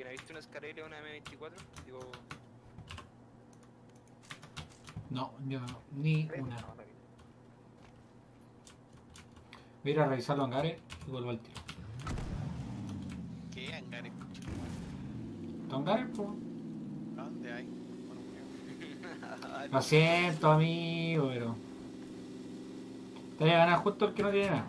¿Me viste una Scarabeo, una M24? Digo... No, yo no, ni una. No, no vi. Voy a ir a revisar los hangares y vuelvo al tiro. ¿Qué hangares? ¿Los hangares, pues? ¿A dónde hay? Bueno, creo. Lo siento, amigo, pero... Te voy a ganar justo el que no tiene nada.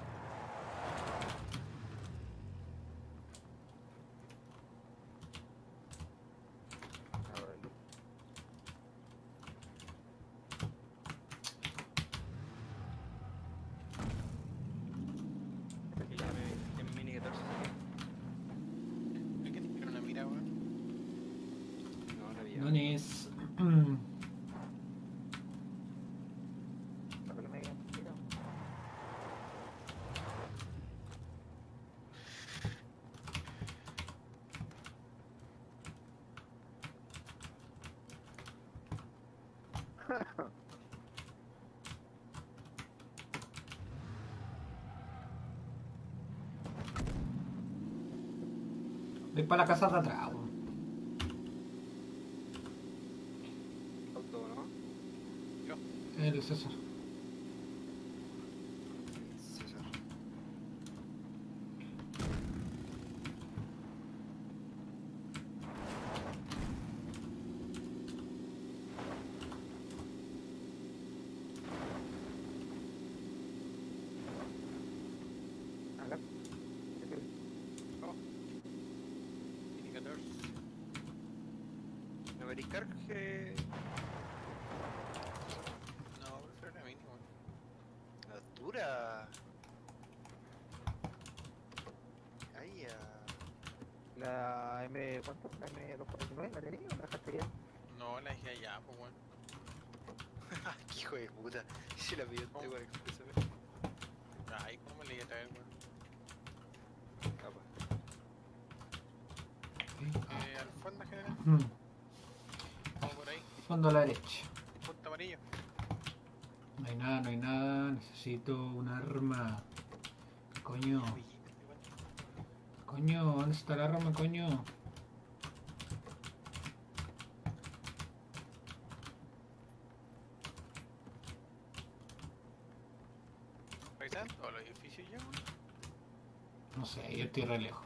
A ver, Y la Mini 14 saqué. ¿Hay que tirar una mira, weón? No, no había. No es... para que me digan, mira. Voy para la casa de atrás, weón. Auto, ¿no? Yo. El César. César. Acá. Oh. Mini 14. ¿No veréis carge? No, prefiero la mini, weón. Altura. Ay, ya. La M, ¿cuánto? La M249, ¿la tenía o la dejaste ya? No, la dejé allá, pues, weón. Qué hijo de puta. Si la pidió ¿Cómo? con expreso. Ay, ¿cómo le iba a traer, weón? Al fondo general, vamos por ahí. Fondo a la derecha. Punto amarillo. No hay nada, no hay nada. Necesito un arma. Coño. Coño, ¿dónde está el arma, coño? ¿Revisan todos los edificios ya, weón? No sé, yo estoy re lejos.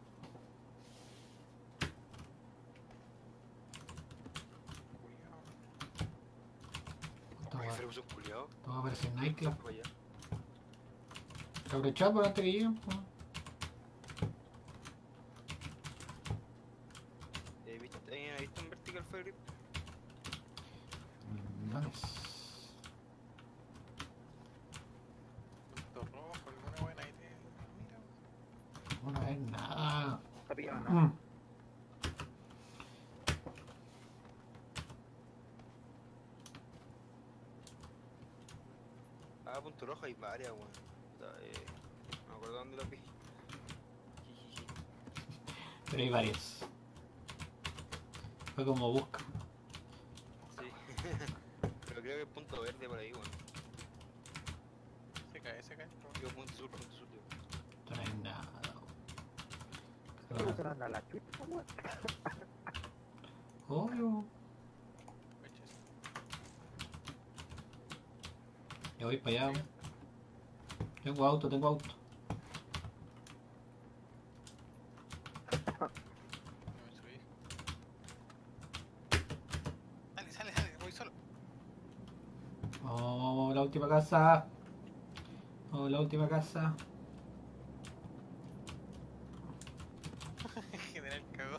¿Cómo que Ferguson culiao? Todo va a aparecer nightclub. Para allá. Aprovechar por antes que lleguen, pues. ¿Has visto un vertical fire grip? No es. Punto rojo, alguna buena idea. Mira, weón. No es nada. Está pillado, ¿no? Ah, punto rojo hay varias, weón. No me acuerdo dónde las vi. Jijiji. Pero hay varias. Fue como busca. Sí. Pero creo que es punto verde por ahí, weón. Se cae. Digo punto sur, digo. No hay nada. Pero se anda la chucha, weón. Obvio. Coches. Ya voy para allá. Tengo auto, tengo auto. No me subí. Sale, voy solo. Oh, la última casa. Oh, la última casa. General cagó.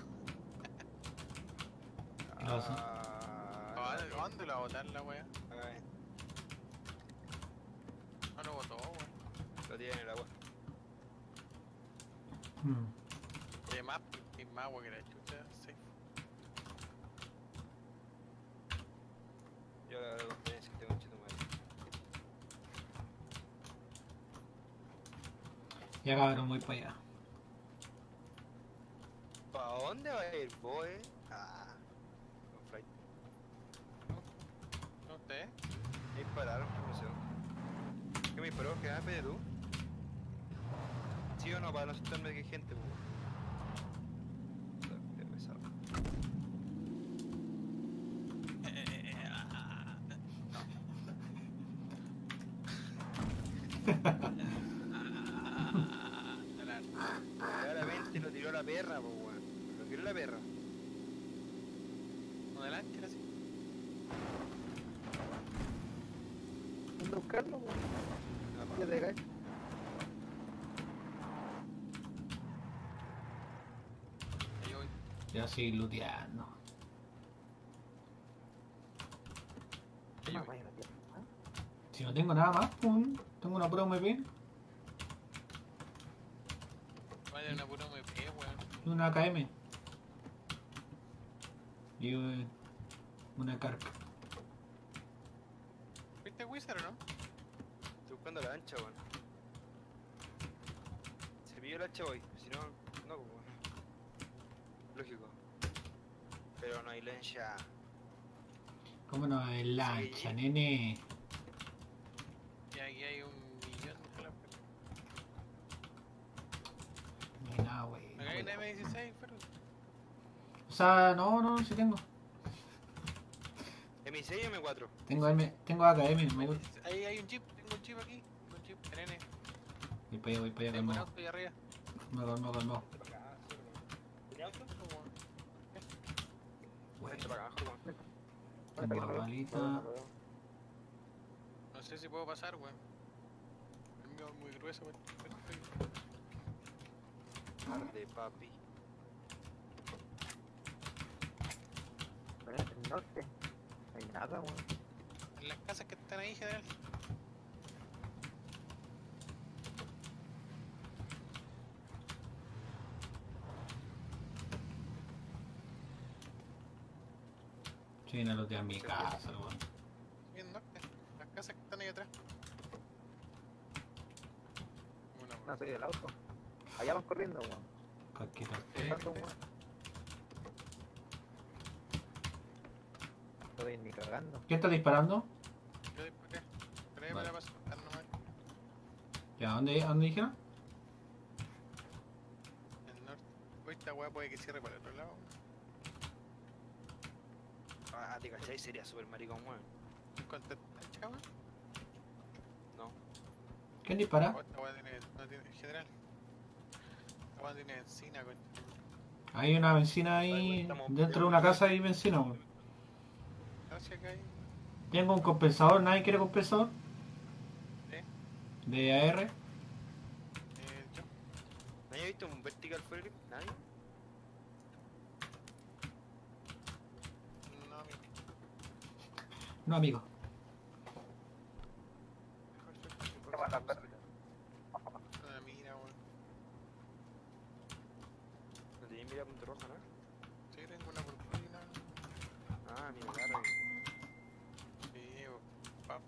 ¿Qué pasa? ¿A dónde lo va a botar la wea? Acá, No lo botó, weón. lo tiene en el agua. Hay más agua que la chucha. Sí. Yo la competencia que tengo un chito madre. Ya cabrón, voy para allá. ¿Para dónde va a ir vos, con flight. ¿No usted? Me dispararon, no sé. ¿Qué me disparó? ¿Qué me pedí tú? ¿Sí o no? Para no asustarme de que hay gente, pues. Claramente lo tiró la perra, pues weón. Lo tiró la perra. Adelante, era así. Anda a buscarlo, weón. No, Ya te caes. Ahí voy. Ya sigue looteando. Ahí No, voy. vaya, tío. Si no tengo nada más, pum, tengo una pura MP Vaya una pura MP, weón. y una AKM. Y una carca. ¿Viste Wizard o no? estoy buscando la ancha, weón. Se pilló la ancha hoy, si no, no, pues weón. Lógico. Pero no hay lancha. ¿Cómo no es lancha, nene? Y aquí hay 1 millón de la No hay nada, wey. Me cae una M16, pero. O sea, no, sí tengo. M6 y M4. Tengo AKM, me gusta. Ahí hay un jeep, tengo un jeep aquí. Un jeep, nene. Voy para allá, Tengo un calmado. auto ahí arriba. Calmado. ¿Tiene auto? Como- Bueno, Vente para acá abajo, weón. tengo balita. No sé si puedo pasar, weón. El mío es muy grueso, weón. De papi. En el norte. No hay nada, weón. En las casas que están ahí, general. Sí, viene a lootear mi casa, weón. Bien, norte. Las casas que están ahí atrás. Una, No, soy del auto. Allá van corriendo, weón. Casquita. Tanto, weón. No estoy ni cagando. ¿Quién está disparando? Yo disparé. Pero ahí me Vale. la paso. Ah, no, mal. ¿Ya? ¿Dónde dijeron? El norte. Hoy esta weá puede que cierre para el otro lado. Ah, te cachai, sería super maricón, weón. ¿Cuánto está, weón? No. ¿Quién dispara? Oh, esta weá tiene. No tiene. General. Esta weá tiene encina, coño. Hay una benzina ahí. Dentro de una casa hay benzina, weón. Gracias que hay. Tengo un compensador, ¿nadie quiere compensador? ¿Eh? De AR. Yo. ¿Nadie ha visto un vertical full grip? ¿Nadie? No, amigo. No, amigo. ¿Qué va a la perra? Una mira, weón. No tenéis mira punto roja, ¿no? Sí, tengo una purpurina. Ah, mira, agarra. Sí, weón. Papo.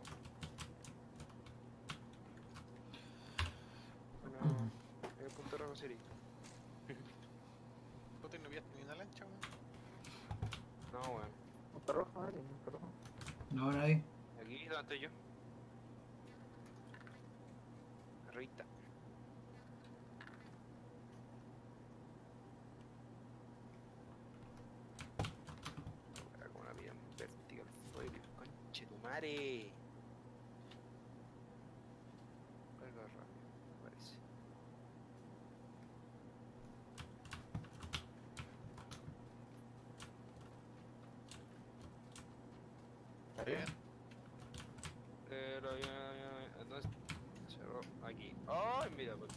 El punto rojo sería. ¿Tú te no pillaste ni una lancha, weón? No, weón. Punto rojo, ¿vale? Punto rojo. No, nadie. Aquí, ¿dónde estoy yo? Arribita. Ahora como la vida en vertical full grip. Conche tu madre. Carga rápido, me parece. ¿Está bien? Entonces, cerró aquí. ¡Ay, mira! Pues.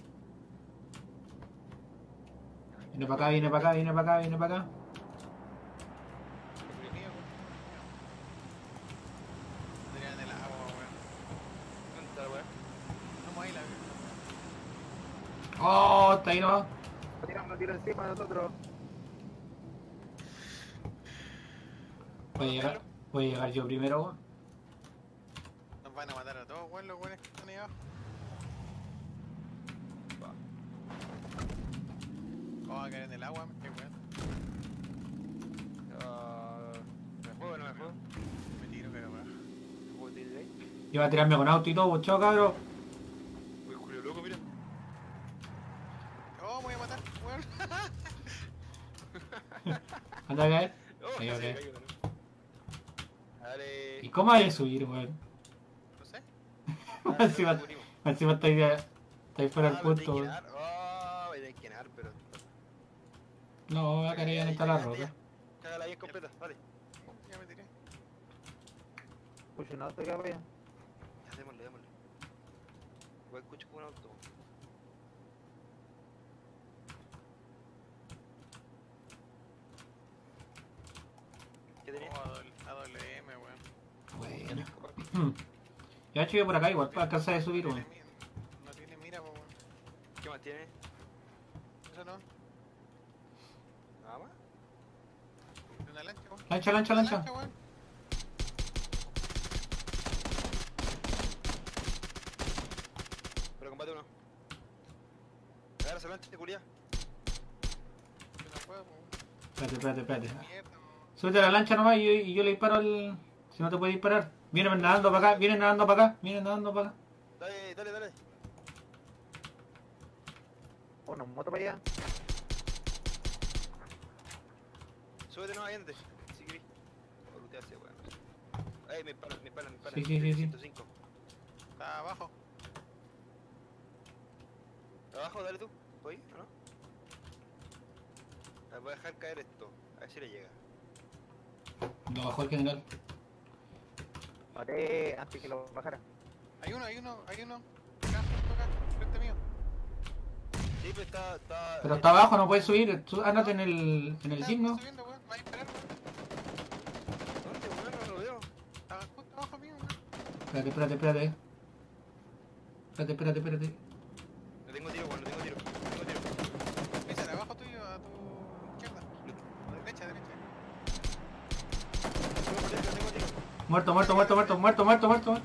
Viene para acá. Es mío, weón. Podría en el agua, weón. ¿Dónde está la weá? Vamos ahí, la Oh, está ahí nomás. Lo tiro encima de nosotros. Voy a llegar yo primero, weón. Nos van a matar a todos, weón, los weones que están ahí abajo. Vamos a caer en el agua, qué weón. ¿Me juego o no me juego? Me tiro, pero weón. ¿Me juego de ahí? Iba a tirarme con auto y todo, pues, chao, cabrón. Uy, Julio loco, mira. Oh, me voy a matar, weón. Anda a caer. Oh, Ahí, se ok. cayó, ¿no? Dale. ¿Y cómo hay que subir, weón? No sé. Ah, Así no, va. nos cubrimos. Encima estáis fuera del Ah, punto. voy a esquinar, pero... No, acá ya no está la roca. Cágala bien completa, vale. Ya me tiré. Push un auto acá para allá. Ya, démosle. Igual escucho como un auto. ¿Qué tenés? Oh, AWM, weón. Bueno. Ya hecho yo por acá igual para alcanzar de subir, weón. No tiene mira, po, weón. ¿Qué más tiene? Eso no. ¿Nada más? De una lancha, weón. Lancha. Weón. Pero combate uno. Agarra esa lancha, culia. Yo no puedo, po, weón. Espérate. Mierda, weón. Súbete a la lancha nomás y yo le disparo al... Si no te puede disparar. Vienen nadando para acá. Dale. Una moto para allá. Súbete nomás, viéndote. Si querés. O lootearse, weón. Me para. Sí. 105. Está abajo. Abajo, dale tú. ¿Voy o no? Voy a dejar caer esto. A ver si le llega. Lo bajó el general. Maté antes que lo bajara. Hay uno. Acá, frente mío. Sí, pero está... Pero está abajo, no puedes subir. Ándate en el Está jeep, ¿no? subiendo, weón. Va a disparar, weón. ¿Dónde, weón? No lo veo. Está justo abajo mío, weón. Espérate. No tengo tiro, weón, no tengo tiro. Pisa abajo tuyo, a tu izquierda. Derecha. No tengo tiro. Muerto.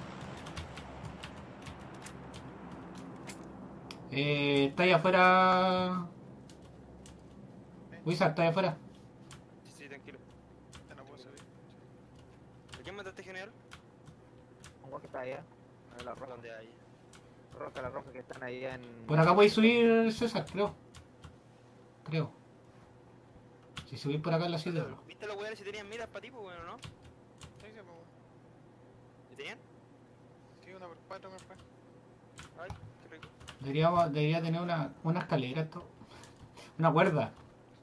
Está ahí afuera. Wizard, está ahí afuera. Sí, tranquilo. Ya no puedo subir. ¿A quién mataste, general? Un guapo que está allá. En la roca. ¿Dónde hay? La roca que están ahí en... Por acá podéis subir, César, creo. Si subís por acá en la ciudad. ¿Viste los weones si tenían miras para ti, pues, weón, o no? Sí, po, weón. ¿Y tenían? Sí, 1x4 me fue. Ay, qué rico. Debería tener una escalera esto. Una cuerda.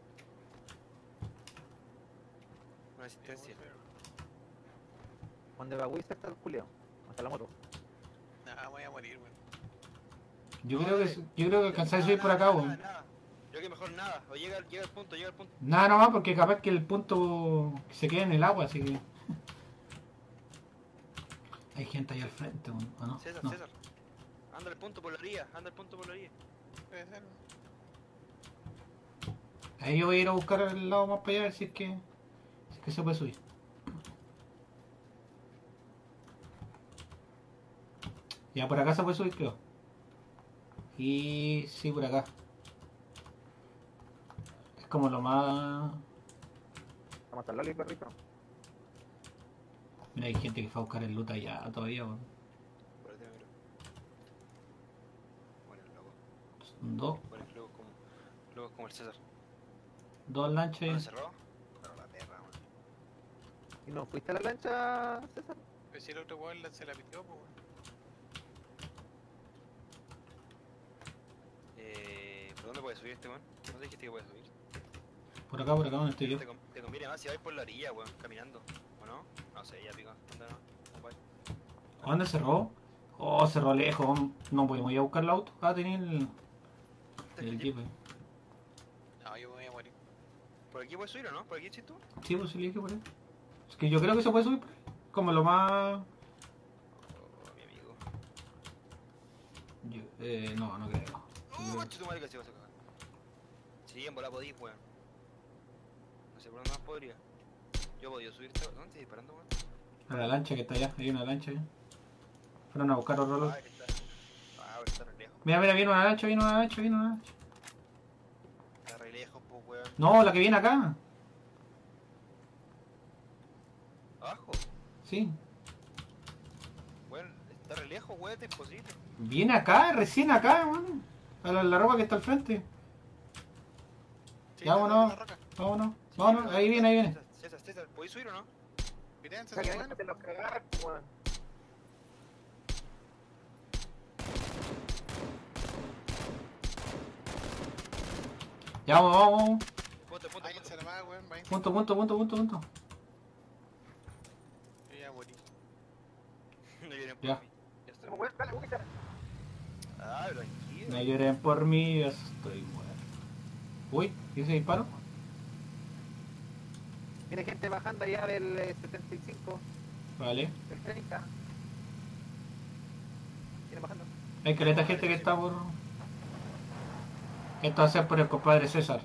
Una asistencia. ¿Dónde va Wizard está el Julio? Hasta la moto. Nah, voy a morir, weón. Yo creo que alcanzáis a subir por acá, weón. Nada. Yo creo que mejor nada. O llega al punto. Nada nomás porque capaz que el punto se quede en el agua, así que... Hay gente ahí al frente, ¿o no? César. No. Anda al punto por la orilla. Puede ser, weón. Ahí yo voy a ir a buscar el lado más para allá a ver si es que se puede subir. Ya por acá se puede subir, creo. Y sí, por acá. Es como lo más... Vamos hasta el loli, perrito. Mira, hay gente que fue a buscar el loot allá todavía, weón. Espérate, miro. Bueno, loco. Son dos Luego como el César. Dos lanchas. ¿No cerró? Pero la perra, weón. ¿Y no fuiste a la lancha, César? Pero si el otro weón se la pitió, po, weón. ¿Por dónde puede subir este weón? ¿No dijiste que puede subir? Por acá donde estoy yo. Te conviene más si vais por la orilla, weón, caminando. ¿O no? No sé, ya pico. ¿Dónde no? ¿Cómo vais? ¿A dónde cerró? Oh, cerró lejos. No podemos ir a buscar el auto. Ah, tenía el jeep. No, yo me voy a morir. ¿Por aquí puedes subir o no? ¿Por aquí chito? Sí, pues el jeep por ahí. Es que yo creo que se puede subir por ahí. Como lo más... Oh, mi amigo. No creo. ¡Oh, macho, tu madre que se va a sacar! Sí, en bola podís, weón. No sé por dónde más podría. Yo podía subir. ¿Dónde estoy disparando, weón? A la lancha que está allá. Hay una lancha allá. Fueron a buscar otro lado. Está. Está re lejos. Mira, viene una lancha. Está re lejos, pues, weón. No, la que viene acá. ¿Abajo? Sí. Weón, está re lejos, weón, es imposible. Viene acá, recién acá, man. A la ropa que está al frente. Sí, Ya, detrás de vámonos. la roca. Vámonos. Sí, Vámonos. pero- Ahí viene. César, ¿podéis subir o no? Miren, O sea, que weón. te los cagar, weón. Ya, vamos, vamos, vamos. Punto. Váyanse a la más, weón, váyanse. Punto. Yo ya morí. No lloren por Ya. mí. Ya estoy No, muerto. weón, dale, weón. Ah, pero tranquilo. No lloren por mí, ya estoy muerto. Uy, ¿y ese disparo? Viene gente bajando allá del 75, Vale. del 30. Viene bajando. Hay caleta gente que está por... Esto va a ser por el compadre César.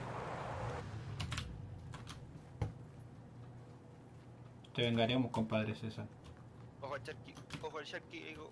Te vengaremos, compadre César. Ojo al Sharky. Ojo al Sharky. Digo.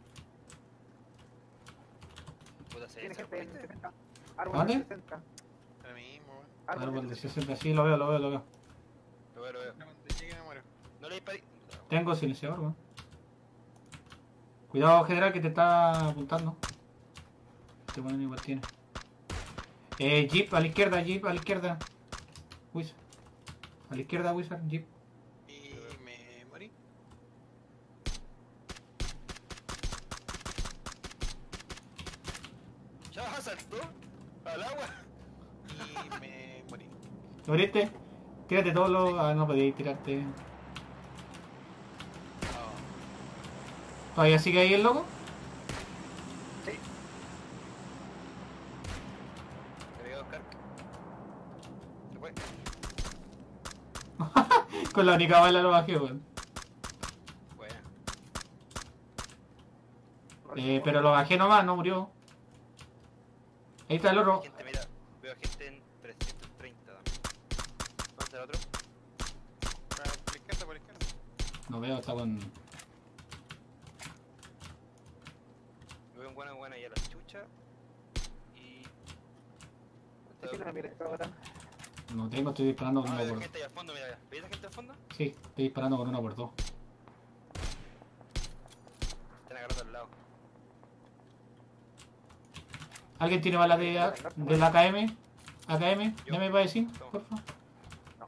Puta, se Viene gente ¿viste? del 60. Árbol ¿Dónde? del 60. Ahora mismo, weón. Árbol de 60, sí, lo veo. Lo veo. Cuando llegue me muero. No le disparé. Tengo silenciador, weón. Cuidado, general, que te está apuntando. Este bueno igual tiene. Jeep a la izquierda. Wizard. A la izquierda, Wizard, Jeep. Y me morí. Ya saltó al agua. Y me morí. ¿Lo moriste? Tírate todos los... Ah, no podíais tirarte. No. ¿Todavía sigue ahí el loco? Sí. Cargado Oscar. Se fue. Con la única bala lo bajé, weón. Buena. Pero lo bajé nomás, no murió. Ahí está el otro. Gente, mira. Veo gente en 330 también. ¿Dónde está el otro? Por la izquierda, por la izquierda. No veo, está con... Veo un buena y a la chucha. Y. Sí, tiene una mira, ahora. No tengo, estoy disparando con Ah, una veo por... gente allá al fondo, mira. ¿Veis la gente al fondo? Sí, estoy disparando con una por dos. Están agarrando al lado. ¿Alguien tiene balas de la AKM? ¿AKM? Yo. Dame para decir, Toma. por favor. No.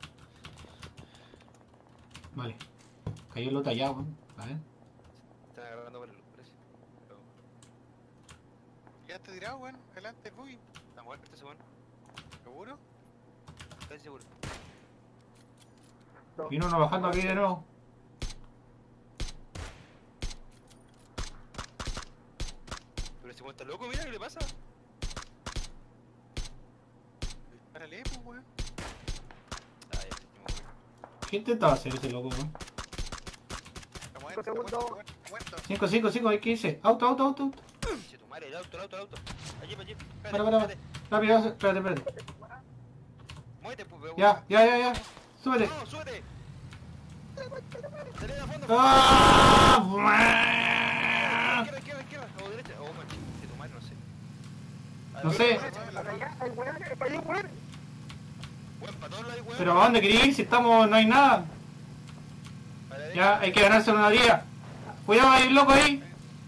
Vale. Cayó el otro allá, weón. A ver. Están agarrando por el precio. Pero. Quedaste tirado, weón. Adelante, el buggy. Está muerto este segundo. ¿Seguro? Casi seguro. Vino uno bajando aquí de nuevo. Pero ese weón está loco, mira, ¿qué le pasa? Dispárale, pues, weón. Ah, ya, yo me morí. ¿Qué intentaba hacer ese loco, weón? Está muerto, está segundos. muerto, está muerto. 5, hay que irse. Auto. Che, tu madre, el auto. Allí. Para. Rápido, espérate. Muévete, pues, weón. Ya. Súbete. No, súbete. Salí de fondo. ¡Ah! Izquierda. O derecha. Oh, man, che, tu madre, no sé. No sé. Para allá, el weón, para allá, weón. Weón, para todos lados, weón. Pero ¿a dónde quería ir si estamos... no hay nada? A la Ya, derecha. hay que ganarse una día. Cuidado ahí, loco ahí.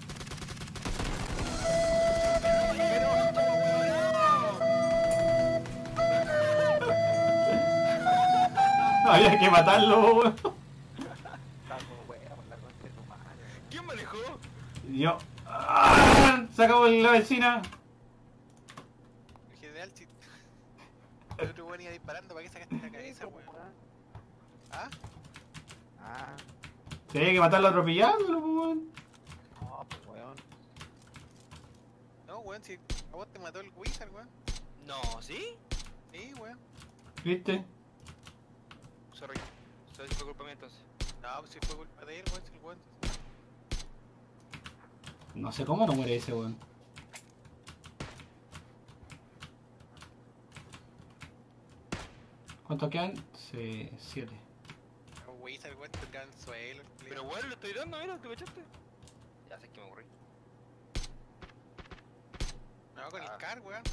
Había que matarlo, weón. Estamos, weón, la concha de tu madre. ¿Quién manejó? Yo... Se acabó la benzina. En general, si. El otro weón iba disparando, ¿para qué sacaste la cabeza, weón? ¿Ah? Ah, Tenía que matarlo atropellándolo, weón. no, pues weón. No, weón, si a vos te mató el Wizard, weón. No, ¿sí? Sí, weón. ¿Viste? Sorry. Eso fue culpa mía entonces. No, pues si fue culpa de él, weón, si el weón. No sé cómo no muere ese, weón. ¿Cuántos quedan? 7. El Wizard, weón, te queda en el suelo. el Pero culiao. weón, lo estoy dando, mira, ¿te echaste? Ya sé que me aburrí. No, con Ah. el car, weón.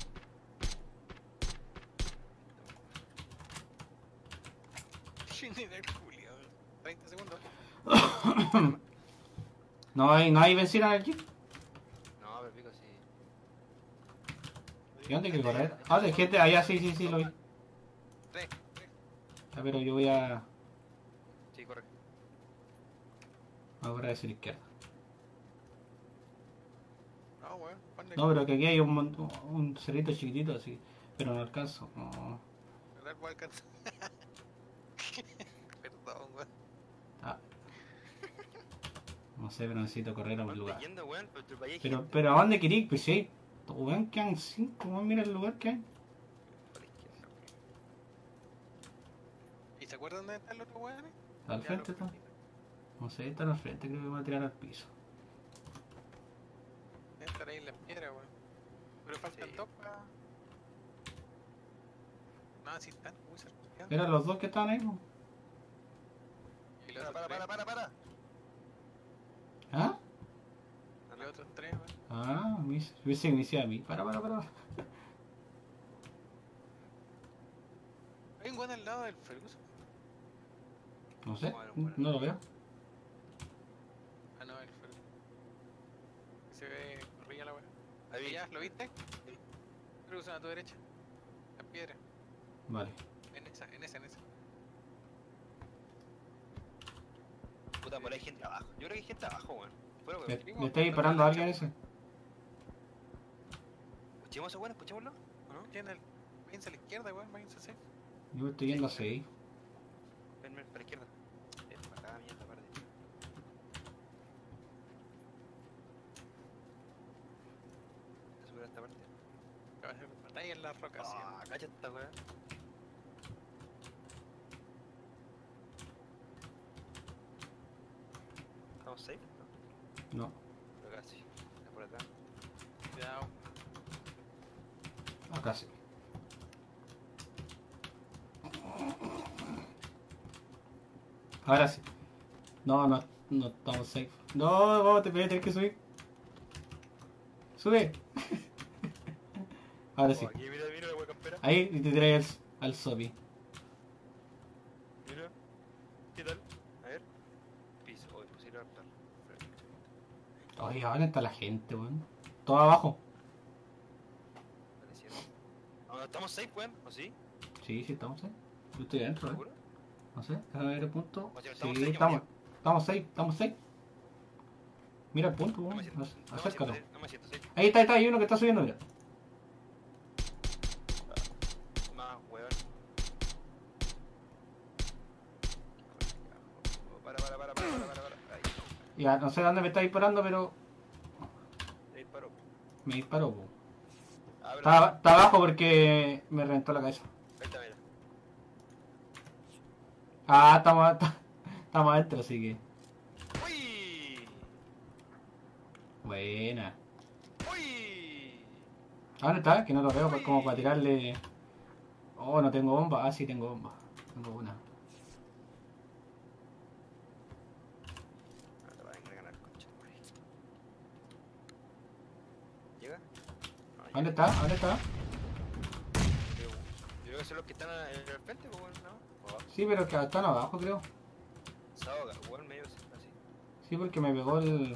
General Julio, 30 segundos. No hay benzina en el jeep. No, pero pico, sí. ¿Y dónde hay que correr? Ah, de gente, allá sí, lo vi. 3. Ya, pero yo voy a... Sí, corre. ahora a decir izquierda. No, weón, ¿dónde? No, pero que aquí hay un cerrito chiquitito así. Pero no alcanzo. No. El árbol alcanza. Perdón, weón. Ah. No sé, pero necesito correr a un ¿Dónde lugar. yendo, weón? Pero tu país hay Pero, gente. pero ¿a dónde querís? Pues si hay... Weón, quedan 5, weón, mira el lugar que hay. Por la izquierda. ¿Y se acuerdan dónde está el otro weón? ¿Está al frente está? No sé, está al frente, creo que me voy a tirar al piso. Debe estar ahí en las piedras, weón. Pero faltan Sí. dos para. No, sí están, Wizard. Eran los dos que estaban ahí, po. Y los Para, otros tres. para. ¿Ah? Y los otros tres, weón. Ah, me decía a mí. Para. Hay un weón al lado del Ferguson. No sé, Bueno. no lo veo. Ah, no, el Ferguson. Se ve corrilla la weá. Ahí. ¿Ya? ¿Lo viste? Ferguson a tu derecha. La piedra. Vale. En esa. Puta, por ahí hay gente abajo. Yo creo que hay gente abajo, weón. Fuera, ¿Le, weón. le está disparando a alguien ese? Escuchemos a ese weón, escuchémoslo. ¿O no? Váyanse a la izquierda, weón. Váyanse así. Yo estoy yendo a 6. Ven, para la izquierda. Para acá, mierda, parte. Voy a subir a esta parte. Que va a ser batalla en las rocas. ¿sí? Ah, cacha esta weá. ¿Estamos safe? No, No, pero casi. Está por atrás. Cuidado. acá sí. Ahora sí. No estamos safe. No, vamos, te voy a tener que subir. Sube. Ahora sí. Oh, aquí, mira la weá campera. Ahí y te tiras al Sopi. Mira. ¿Qué tal? A ver. Piso. Oh, imposible adaptar. Oye, ¿dónde está la gente, weón? Todo abajo. Pareciera. Ah, ¿estamos safe, weón? ¿O sí? Sí, estamos safe. Yo estoy adentro, ¿Seguro? No sé, déjame ver el punto. O sea, Sí, estamos safe, estamos safe. Mira el punto, No weón. me siento. Acércalo. No me siento safe. Ahí está, hay uno que está subiendo, mira. Más, weón. Oh, para. Ahí. Ya, no sé dónde me está disparando, pero Te disparó. me disparó, po. Abre. Está abajo porque me reventó la cabeza. Ahí está, mira. Ah, estamos adentro, así que. ¡Uy! Buena. ¡Uy! ¿A dónde está? Que no lo veo, pues como para tirarle. Oh, no tengo bomba. Ah, sí tengo bomba. Tengo una. Ah, te van a ganar, concha, madre. ¿Llega? No, ¿Dónde llega. está? ¿Dónde está? Yo creo que son los que están en el frente, pues, weón, ¿no? O abajo. Sí, pero que están abajo, creo. Se ahoga, weón, medio así. Sí, porque me pegó el.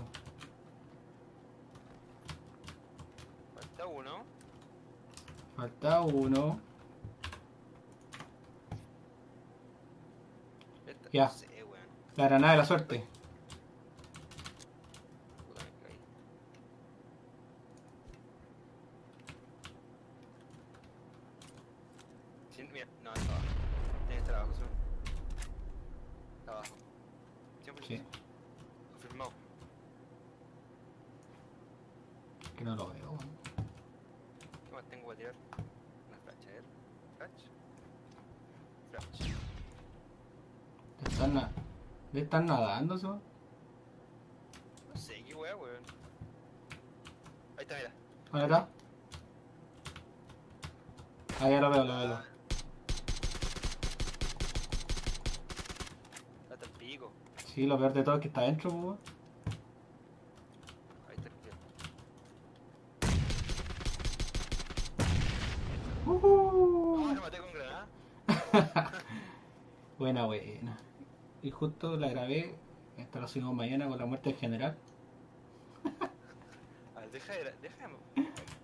Falta uno. Falta uno. Esta, Ya. No sé, weón. La granada de la suerte. Puta, me caí. Sí, mira, no, está abajo. Tiene que estar abajo, ¿sí? Está abajo. 100%. Sí, Confirmado. que no lo veo. weón. ¿Qué más tengo para tirar? Una flash, a ver. Flash. ¿Le están nadando, eso? No sé, qué weá, weón. Ahí está, mira. ¿Dónde está? Ah, ya lo veo. Ah. Hasta el pico. Sí, lo peor de todo es que está adentro, pues, weón. Ahí está el pico. Ujú. Ah, lo maté con granada. Buena. Y justo la grabé. Esto lo subimos mañana con la muerte del general. A ver, déjame.